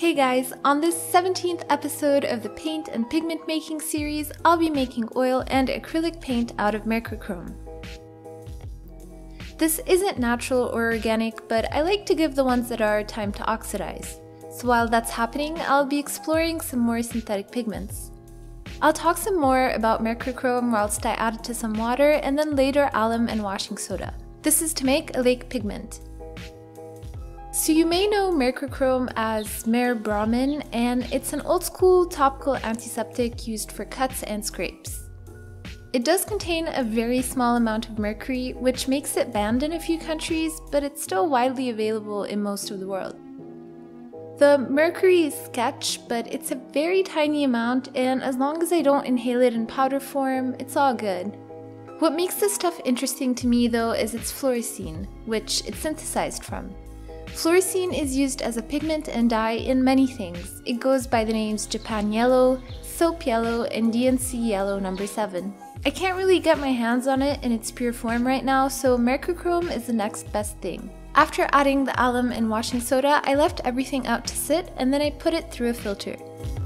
Hey guys, on this 17th episode of the paint and pigment making series, I'll be making oil and acrylic paint out of Mercurochrome. This isn't natural or organic, but I like to give the ones that are time to oxidize. So while that's happening, I'll be exploring some more synthetic pigments. I'll talk some more about Mercurochrome whilst I add it to some water, and then later alum and washing soda. This is to make a lake pigment. So you may know Mercurochrome as Merbromin, and it's an old school topical antiseptic used for cuts and scrapes. It does contain a very small amount of mercury, which makes it banned in a few countries, but it's still widely available in most of the world. The mercury is sketch, but it's a very tiny amount, and as long as I don't inhale it in powder form, it's all good. What makes this stuff interesting to me though is its fluorescein, which it's synthesized from. Fluorescein is used as a pigment and dye in many things. It goes by the names Japan Yellow, Soap Yellow, and DNC Yellow No. 7. I can't really get my hands on it in its pure form right now, so Mercurochrome is the next best thing. After adding the alum and washing soda, I left everything out to sit and then I put it through a filter.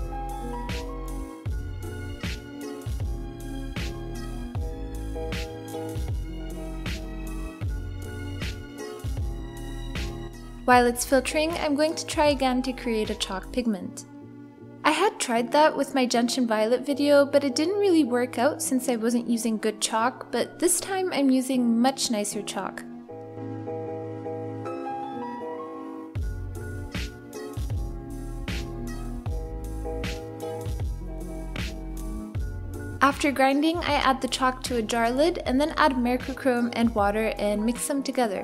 While it's filtering, I'm going to try again to create a chalk pigment. I had tried that with my gentian violet video, but it didn't really work out since I wasn't using good chalk, but this time I'm using much nicer chalk. After grinding, I add the chalk to a jar lid and then add Mercurochrome and water and mix them together.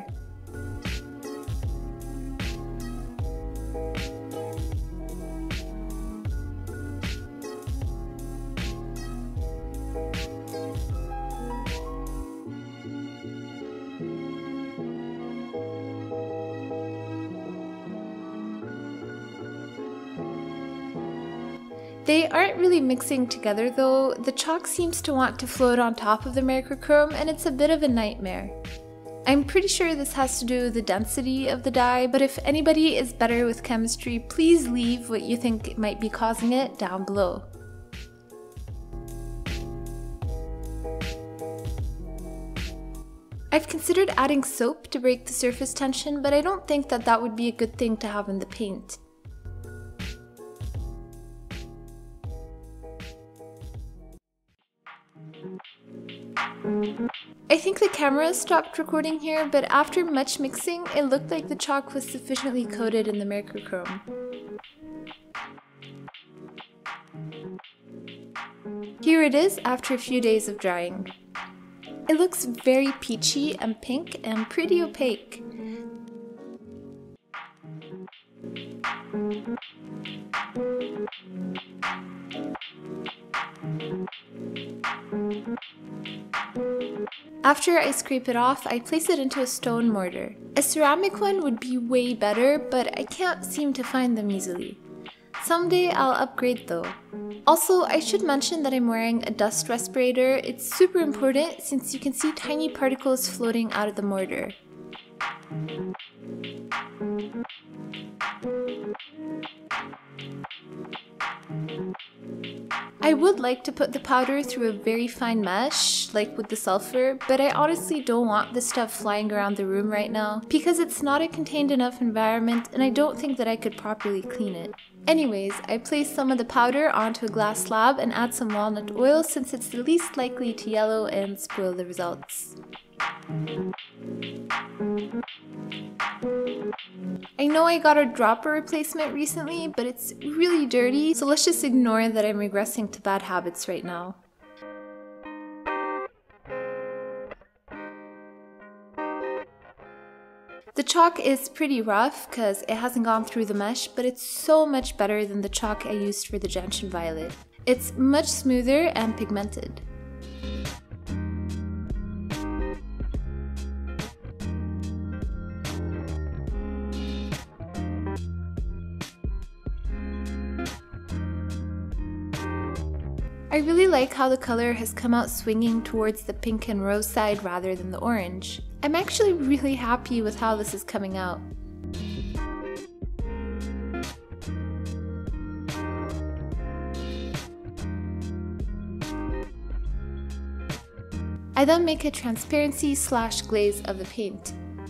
They aren't really mixing together though. The chalk seems to want to float on top of the Mercurochrome and it's a bit of a nightmare. I'm pretty sure this has to do with the density of the dye, but if anybody is better with chemistry, please leave what you think might be causing it down below. I've considered adding soap to break the surface tension, but I don't think that would be a good thing to have in the paint. I think the camera stopped recording here, but after much mixing, it looked like the chalk was sufficiently coated in the Mercurochrome. Here it is after a few days of drying. It looks very peachy and pink and pretty opaque. After I scrape it off, I place it into a stone mortar. A ceramic one would be way better, but I can't seem to find them easily. Someday I'll upgrade though. Also, I should mention that I'm wearing a dust respirator. It's super important since you can see tiny particles floating out of the mortar. I would like to put the powder through a very fine mesh, like with the sulfur, but I honestly don't want this stuff flying around the room right now because it's not a contained enough environment and I don't think that I could properly clean it. Anyways, I place some of the powder onto a glass slab and add some walnut oil since it's the least likely to yellow and spoil the results. I know I got a dropper replacement recently, but it's really dirty, so let's just ignore that I'm regressing to bad habits right now. The chalk is pretty rough because it hasn't gone through the mesh, but it's so much better than the chalk I used for the gentian violet. It's much smoother and pigmented. I really like how the color has come out swinging towards the pink and rose side rather than the orange. I'm actually really happy with how this is coming out. I then make a transparency/glaze of the paint.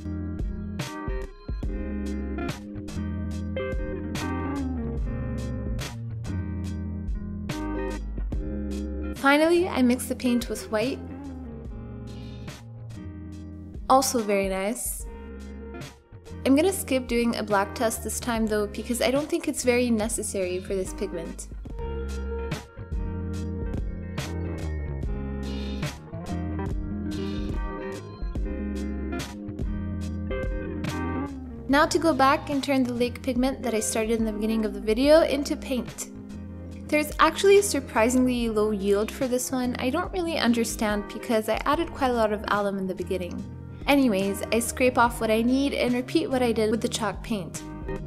Finally, I mix the paint with white. Also very nice. I'm gonna skip doing a black test this time though, because I don't think it's very necessary for this pigment. Now to go back and turn the lake pigment that I started in the beginning of the video into paint. There's actually a surprisingly low yield for this one. I don't really understand because I added quite a lot of alum in the beginning. Anyways, I scrape off what I need and repeat what I did with the chalk paint.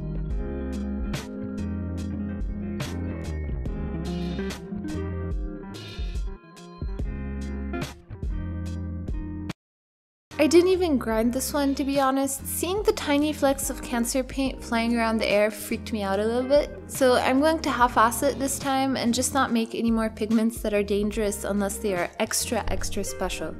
I didn't even grind this one, to be honest. Seeing the tiny flecks of cancer paint flying around the air freaked me out a little bit. So I'm going to half-ass it this time and just not make any more pigments that are dangerous unless they are extra special.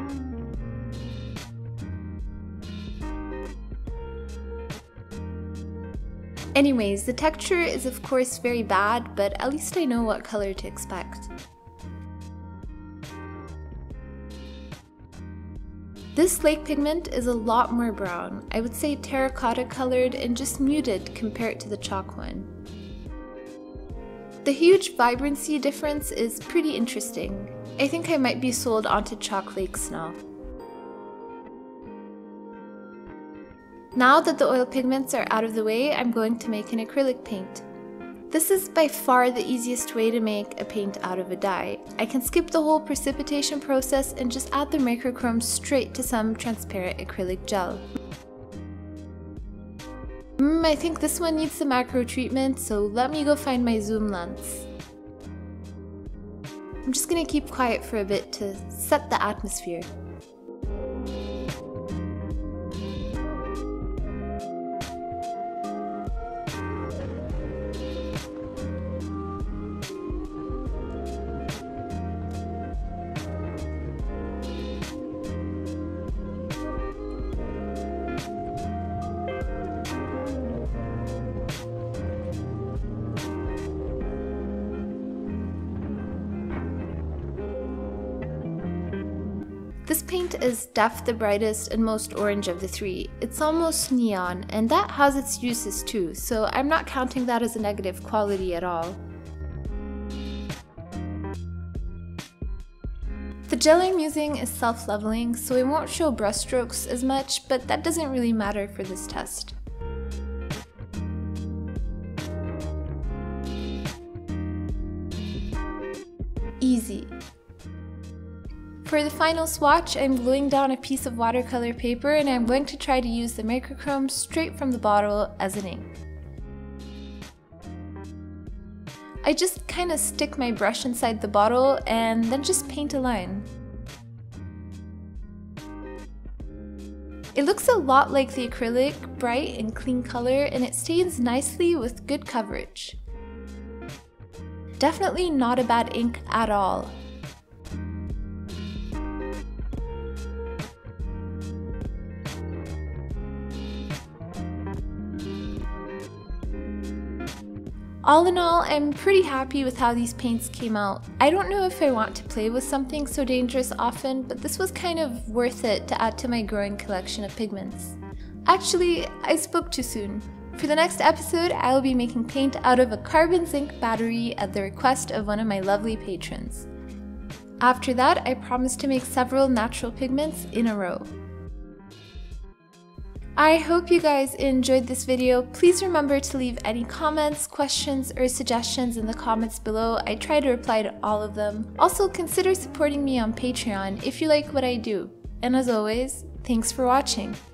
Anyways, the texture is of course very bad, but at least I know what color to expect. This lake pigment is a lot more brown. I would say terracotta colored and just muted compared to the chalk one. The huge vibrancy difference is pretty interesting. I think I might be sold onto chalk lakes now. Now that the oil pigments are out of the way, I'm going to make an acrylic paint. This is by far the easiest way to make a paint out of a dye. I can skip the whole precipitation process and just add the Mercurochrome straight to some transparent acrylic gel. I think this one needs some macro treatment, so let me go find my zoom lens. I'm just gonna keep quiet for a bit to set the atmosphere. This paint is def the brightest and most orange of the three. It's almost neon, and that has its uses too, so I'm not counting that as a negative quality at all. The gel I'm using is self-leveling, so it won't show brush strokes as much, but that doesn't really matter for this test. Easy. For the final swatch, I'm gluing down a piece of watercolor paper and I'm going to try to use the Mercurochrome straight from the bottle as an ink. I just kind of stick my brush inside the bottle and then just paint a line. It looks a lot like the acrylic, bright and clean color, and it stains nicely with good coverage. Definitely not a bad ink at all. All in all, I'm pretty happy with how these paints came out. I don't know if I want to play with something so dangerous often, but this was kind of worth it to add to my growing collection of pigments. Actually, I spoke too soon. For the next episode, I will be making paint out of a carbon zinc battery at the request of one of my lovely patrons. After that, I promise to make several natural pigments in a row. I hope you guys enjoyed this video. Please remember to leave any comments, questions, or suggestions in the comments below. I try to reply to all of them. Also, consider supporting me on Patreon if you like what I do. And as always, thanks for watching.